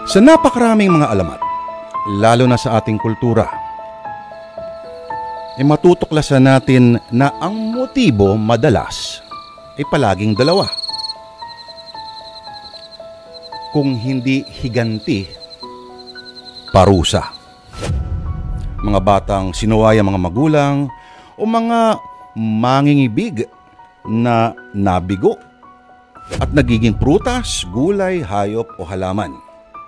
Sa napakaraming mga alamat, lalo na sa ating kultura, matutuklasan natin na ang motibo madalas ay palaging dalawa. Kung hindi higanti, parusa. Mga batang sinuway ang mga magulang o mga mangingibig na nabigo at nagiging prutas, gulay, hayop o halaman.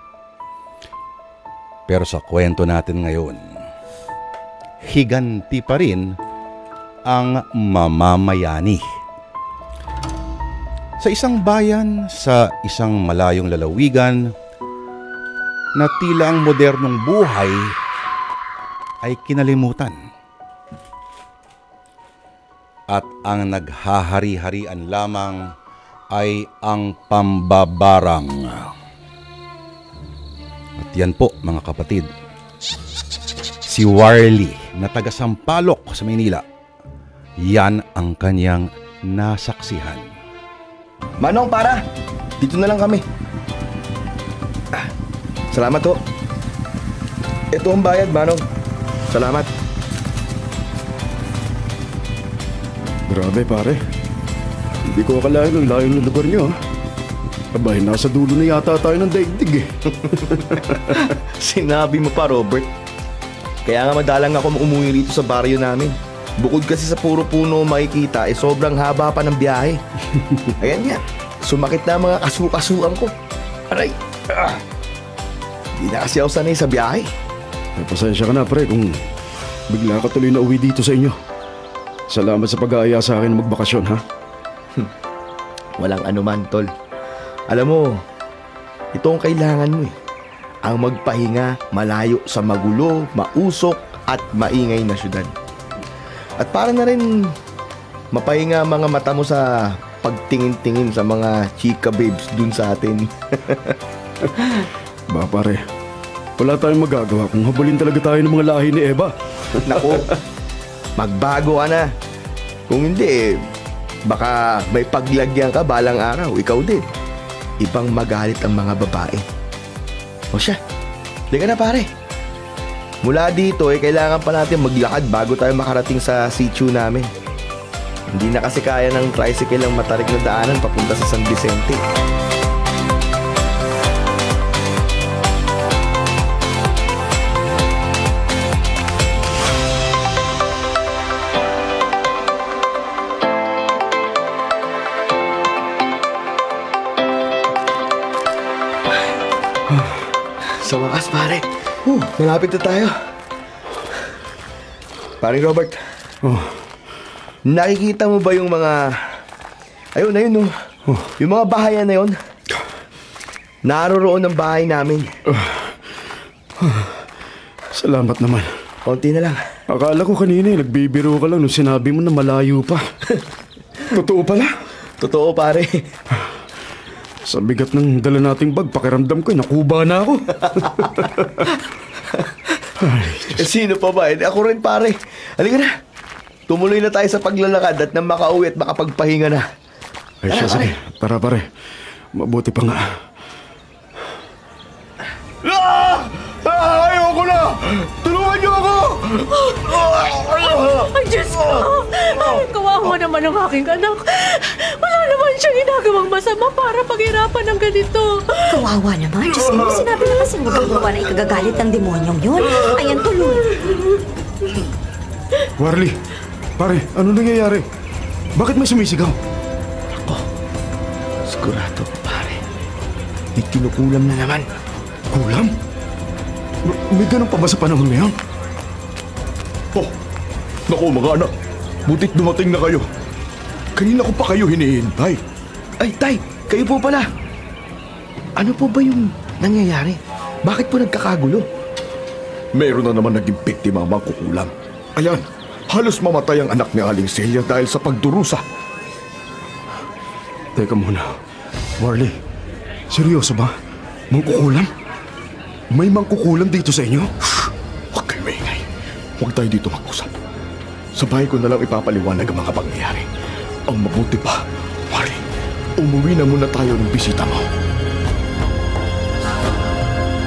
Pero sa kwento natin ngayon, higanti pa rin ang mamamayani. Sa isang bayan, sa isang malayong lalawigan, na tila ang modernong buhay ay kinalimutan. At ang naghahari-harian lamang ay ang pambabarang. At yan po mga kapatid, si Warly na taga Sampaloc sa Maynila. Yan ang kanyang nasaksihan. Manong, para! Dito na lang kami. Salamat ho. Ito ang bayad, Manong. Salamat. Grabe pare. Hindi ko akalain ang layo ng lugar niyo. Abay, nasa dulo na yata tayo ng daigdig eh. Sinabi mo pa, Robert. Kaya nga madalang ako umuwi rito sa baryo namin. Bukod kasi sa puro puno makikita, sobrang haba pa ng biyahe. Ayan nga, sumakit na mga kasu-kasuan ko. Aray! Hindi na kasi ako sanay sa biyahe. Pasensya ka na pre kung bigla ka tuloy na uwi dito sa inyo. Salamat sa pag-aaya sa akin magbakasyon, ha? Walang anuman, tol. Alam mo, ito ang kailangan mo eh. Ang magpahinga malayo sa magulo, mausok at maingay na syudad. At para na rin mapahinga mga mata mo sa pagtingin-tingin sa mga chika babes dun sa atin. Ba pare, wala tayong magagawa kung habulin talaga tayo ng mga lahi ni Eva. Naku, magbago ka na. Kung hindi baka may paglagyan ka balang araw, ikaw din. Ibang magalit ang mga babae. O siya, liga na pare. Mula dito kailangan pa natin maglakad bago tayo makarating sa sitio namin. Hindi na kasi kaya ng tricycle ang matarik na daanan papunta sa San Vicente. Sa wakas, pare. Malapit na tayo. Paring Robert. Nakikita mo ba yung mga... Ayun na yun, yung mga bahayan na yun. Naroroon ang bahay namin. Salamat naman. Konti na lang. Akala ko kanina nagbibiro ka lang nung sinabi mo na malayo pa. Totoo pala? Totoo, pare. Sa bigat ng dala nating bag, pakiramdam ko, nakuba na ako. Ay, sino pa ba? Ako rin, pare. Halika na. Tumuloy na tayo sa paglalakad at nang makauwi at makapagpahinga na. Ay, siya, sige. Tara, pare. Mabuti pa nga. Ayoko na! Tulungan niyo ako! Ay, Diyos ko! Ay, kawawa naman ang aking anak. Wala naman siyang ginagawang masama para paghirapan ng ganito. Kawawa naman. Diyos mo, sinabi na kasi magagawa na ikagagalit ng demonyong yun. Ayan, tuloy. Warly, pare, ano nangyayari? Bakit may sumisigaw? Ako, sigurado ko, pare. May kinukulam na naman. Kulam? May ganun pa ba sa panahon ngayon? Oh, naku mga anak. Butit dumating na kayo. Kanina ko pa kayo hinihintay. Ay, tay, kayo po pala. Ano po ba yung nangyayari? Bakit po nagkakagulo? Meron na naman naging biktima ang mangkukulam. Ayan, halos mamatay ang anak ni Aling Celia dahil sa pagdurusa. Teka muna. Warly, seryoso ba? Mangkukulam? May mangkukulam dito sa inyo? Huwag kayo maingay. Huwag tayo dito mag-usap. Sa bahay ko na lang ipapaliwanag ang mga pangyayari. Ang mabuti pa, Warly, umuwi na muna tayo ng bisita mo.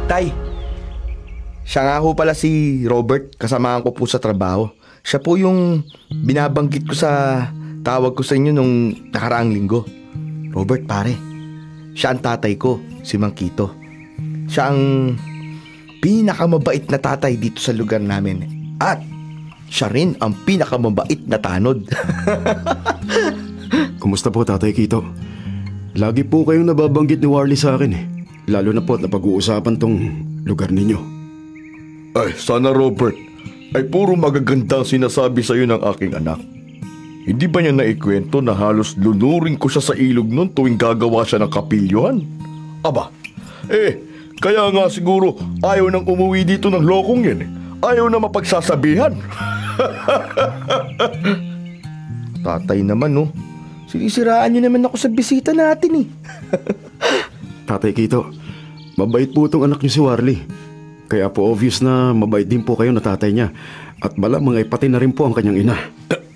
Tay, siya nga ho pala si Robert, kasamahan ko po sa trabaho. Siya po yung binabanggit ko sa tawag ko sa inyo nung nakaraang linggo. Robert, pare, siya ang tatay ko, si Mang Kito. Siya ang pinakamabait na tatay dito sa lugar namin. At siya rin ang pinakamabait na tanod. Kumusta po, Tatay Kito? Lagi po kayong nababanggit ni Warlie sa akin eh. Lalo na po at napag-uusapan tong lugar ninyo. Ay, sana Robert, ay puro magagandang sinasabi sa'yo ng aking anak. Hindi ba niya naikwento na halos lunurin ko siya sa ilog nun tuwing gagawa siya ng kapilyuhan? Aba, kaya nga siguro ayaw nang umuwi dito ng lokong yan. Ayaw na mapagsasabihan. Tatay naman, no? Sinisiraan niyo naman ako sa bisita natin eh. Tatay Kito, mabait po itong anak niyo si Warlie. Kaya po obvious na mabait din po kayo na tatay niya. At malamang ay pati na rin po ang kanyang ina.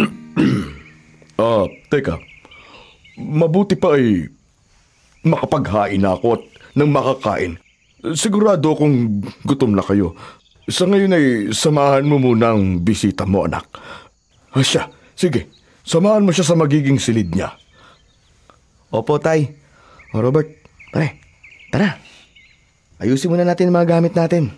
Teka. Mabuti pa ay makapaghain ako at nang makakain. Sigurado akong gutom na kayo. Sa ngayon ay samahan mo muna ang bisita mo, anak. Siya, sige. Samahan mo siya sa magiging silid niya. Opo, Tay. O Robert, pare, tara. Ayusin muna natin ang mga gamit natin.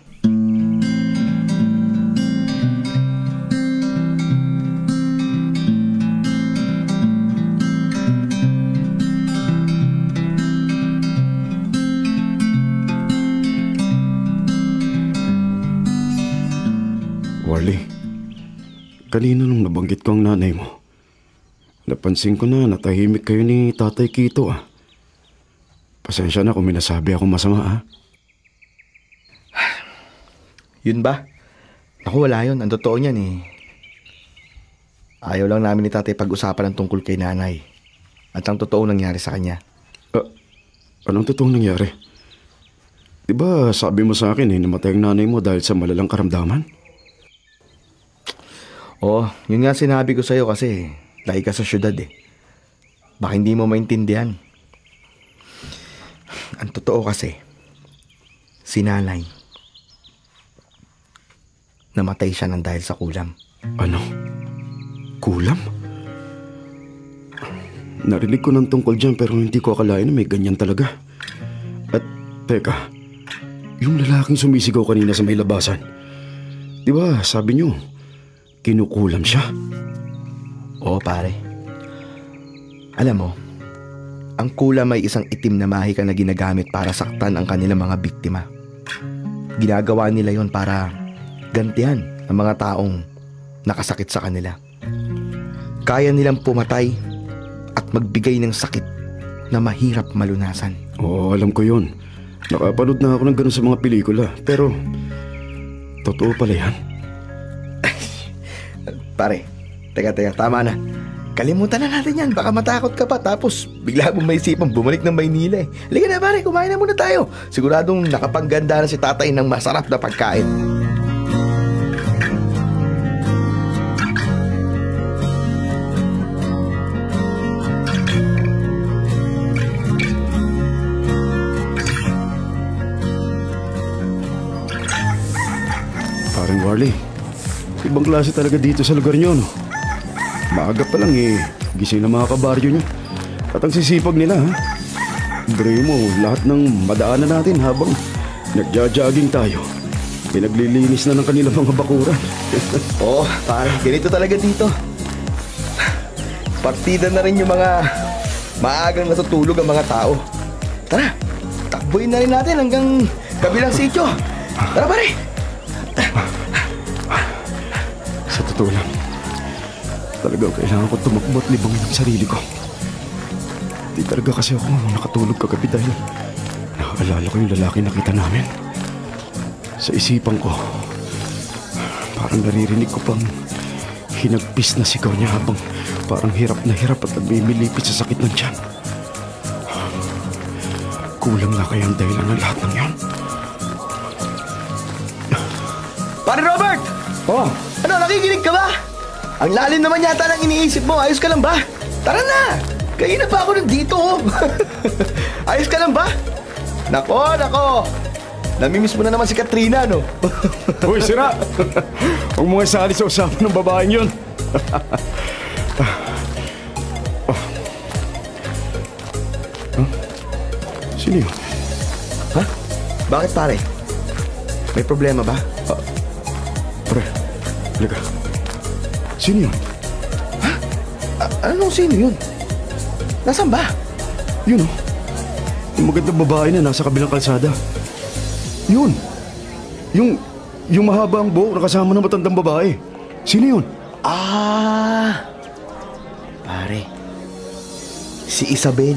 Warlie, kanina nung nabanggit ko ang nanay mo, napansin ko na natahimik kayo ni Tatay Kito ah. Pasensya na kung may nasabi ako masama ah. Yun ba? Naku, wala yun. Ang totoo niyan eh. Ayaw lang namin ni Tatay pag-usapan ng tungkol kay nanay. At ang totoo nangyari sa kanya. Anong totoong nangyari? Diba sabi mo sa akin namatay ang nanay mo dahil sa malalang karamdaman? Oo, yun nga sinabi ko sa'yo kasi lagi ka sa syudad eh. Baka hindi mo maintindihan. Ang totoo kasi, si nanay, namatay siya ng dahil sa kulam. Ano? Kulam? Narinig ko ng tungkol dyan pero hindi ko akalain na may ganyan talaga. At teka, yung lalaking sumisigaw kanina sa may labasan, diba sabi niyo, kinukulam siya? Oo, pare. Alam mo, ang kulam ay isang itim na mahika na ginagamit para saktan ang kanilang mga biktima. Ginagawa nila yon para gantihan ang mga taong nakasakit sa kanila. Kaya nilang pumatay at magbigay ng sakit na mahirap malunasan. Oo, alam ko yun. Nakapanood na ako ng ganun sa mga pelikula. Pero, totoo pala yan? Pare, teka, tama na. Kalimutan na natin yan. Baka matakot ka pa. Tapos, bigla mong maisipang bumalik ng Maynila eh. Halika na pare, kumain na muna tayo. Siguradong nakapangganda na si tatay ng masarap na pagkain. Paring Warlie, ibang klase talaga dito sa lugar nyo, no? Maaga pa lang gising na mga kabaryo nyo. At ang sisipag nila, ha? Bro mo, lahat ng madaanan natin habang nagja-jogging tayo, pinaglilinis na ng kanilang mga bakuran. Oo, pare, ganito talaga dito. Partida na rin yung mga maagang natutulog ang mga tao. Tara, takbuhin na rin natin hanggang kabilang sityo. Tara pare! Sa totoo lang, talagang kailangan ko tumakbo at libangin ang sarili ko. Di talaga kasi ako nakatulog kagabi dahil nakaalala ko yung lalaki nakita namin. Sa isipan ko, parang naririnig ko pang hinagpis na sigaw niya habang parang hirap na hirap at nagmimilipit sa sakit ng tiyan. Kulang na kaya ang dahilan ng lahat ng yun. Pare Robert! Oh, Ano, nakikinig ka ba? Ang lalim naman yata ng iniisip mo. Ayos ka lang ba? Tara na! Kanina pa ako nandito. Ayos ka lang ba? Nako. Namimiss mo na naman si Katrina, no? Hoy, sira! Huwag mo nga isali sa usapan ng babaeng yun. Sino yun? Ha? Bakit, pare? May problema ba? Pre, halika. Sino yun? Anong sino yun? Nasaan ba? Yun, oh. Yung magandang babae na nasa kabilang kalsada. Yun. Yung mahaba ang buhok na kasama ng matandang babae. Sino yun? Pare. Si Isabel.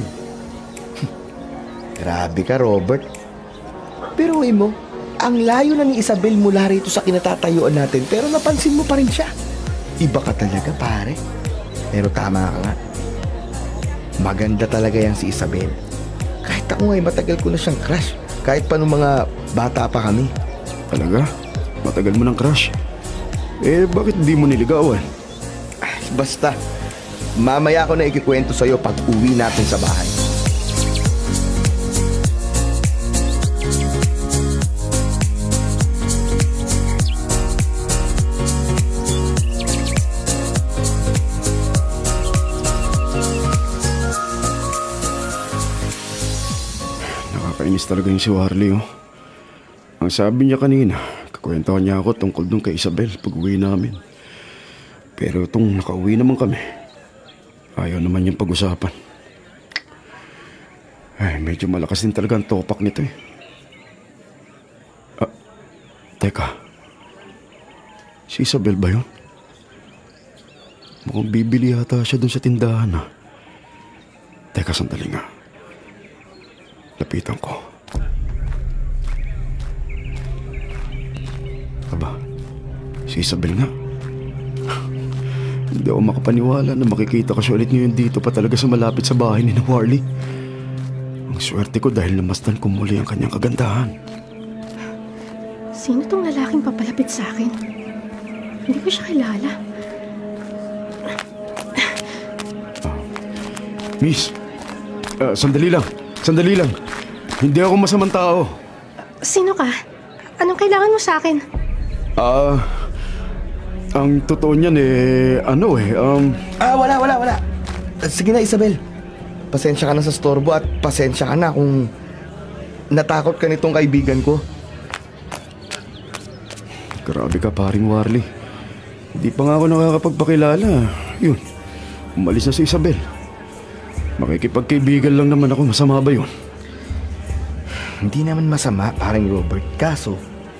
Grabe ka, Robert. Pero mo, ang layo na ni Isabel mula rito sa kinatatayuan natin, pero napansin mo pa rin siya. Iba ka talaga, pare. Pero tama ka nga. Maganda talaga yan si Isabel. Kahit ako nga, matagal ko na siyang crush. Kahit pa nung mga bata pa kami. Talaga? Matagal mo ng crush. Bakit di mo niligawan? Basta, mamaya ko na ikikwento sa'yo pag uwi natin sa bahay. Nakakainis talaga yung si Warley, oh. Ang sabi niya kanina, kakwentuhan niya ako tungkol dun kay Isabel pag uwi namin. Pero itong nakauwi naman kami, ayaw naman niyang pag-usapan. Ay, medyo malakas din talaga ang topak nito, eh. Teka. Si Isabel ba yun? Mukhang bibili yata siya dun sa tindahan, ha? Teka, sandali nga. Lapitan ko. Aba, si Isabel nga. Hindi ako makapaniwala na makikita ko siya ulit ngayon dito pa talaga sa malapit sa bahay ni Warley. Ang swerte ko dahil namastan ko muli ang kanyang kagandahan. Sino tong lalaking papalapit sa akin? Hindi ko siya kilala. Miss, sandali lang. Sandali lang. Hindi ako masamang tao. Sino ka? Anong kailangan mo sa akin? Ang totoo niyan Wala. Sige na, Isabel. Pasensya ka na sa storbo at pasensya ka na kung natakot ka nitong kaibigan ko. Grabe ka, paring Warley. Hindi pa nga ako nakakapagpakilala. Yun, umalis na si Isabel. Makikipagkaibigan lang naman ako. Masama ba yun? Hindi naman masama, paring Robert. Kaso,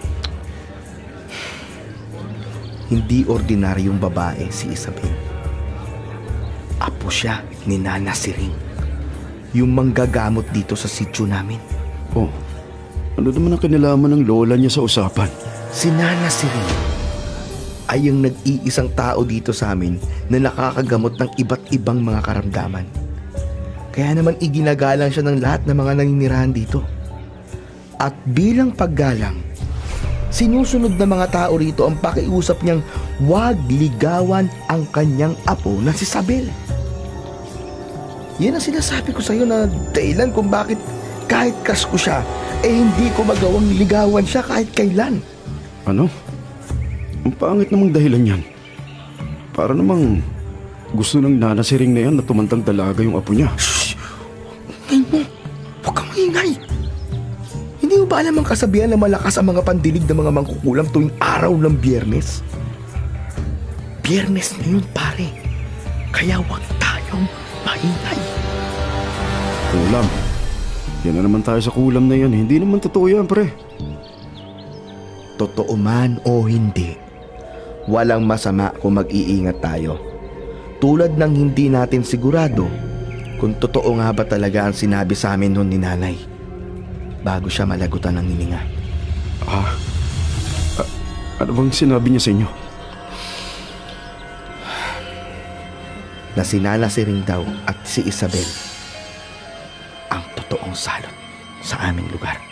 hindi ordinaryong babae si Isabel. Apo siya ni Nana Siring, yung manggagamot dito sa sityo namin. Oh, ano naman ang kinalaman ng lola niya sa usapan? Si Nana Siring ay yung nag-iisang tao dito sa amin na nakakagamot ng iba't ibang mga karamdaman. Kaya naman iginagalang siya ng lahat ng mga naninirahan dito. At bilang paggalang, sinusunod ng mga tao rito ang pakiusap niyang huwag ligawan ang kanyang apo na si Isabel. Yan ang sinasabi ko sa'yo na dahilan kung bakit kahit crush ko siya, hindi ko magawang ligawan siya kahit kailan. Ano? Ang pangit namang dahilan yan. Para namang gusto ng Nana Siring na yan na tumandang dalaga yung apo niya. Shhh! Ngayon mo, huwag kang maingay. Hindi mo ba alam ang kasabihan na malakas ang mga pandilig ng mga mangkukulam tuwing araw ng Biyernes? Biyernes na yun, pare. Kaya huwag tayong maingay. Kulam. Yan na naman tayo sa kulam na yan. Hindi naman totoo yan, pre. Totoo man o hindi, walang masama kung mag-iingat tayo. Tulad ng hindi natin sigurado kung totoo nga ba talaga ang sinabi sa amin noon ni nanay bago siya malagutan ng hininga. Ano bang sinabi niya sa inyo? Na si Nana Siring daw at si Isabel ang totoong salot sa aming lugar.